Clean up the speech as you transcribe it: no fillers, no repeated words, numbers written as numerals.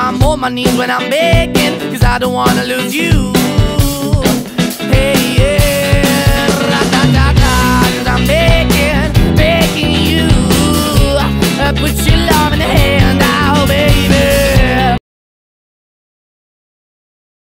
I'm on my knees when I'm begging, 'cause I don't wanna lose you.